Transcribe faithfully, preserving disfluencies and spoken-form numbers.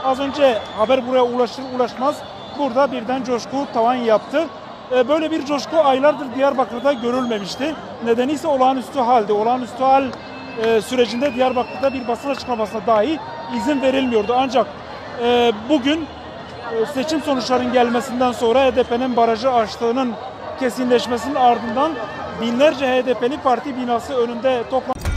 az önce haber buraya ulaşır ulaşmaz burada birden coşku tavan yaptı. Böyle bir coşku aylardır Diyarbakır'da görülmemişti. Nedeni ise olağanüstü halde. Olağanüstü hal sürecinde Diyarbakır'da bir basın açıklamasına dahi izin verilmiyordu. Ancak bugün seçim sonuçlarının gelmesinden sonra H D P'nin barajı aştığının kesinleşmesinin ardından binlerce H D P'li parti binası önünde toplandı.